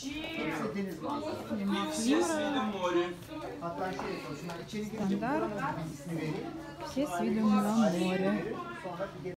Deniz manzaralı. Климат Hatta şey yapalım. Şunlar içeri girince стандарт. buranın bir ismi vereyim. Все с видом на море. Sonra bir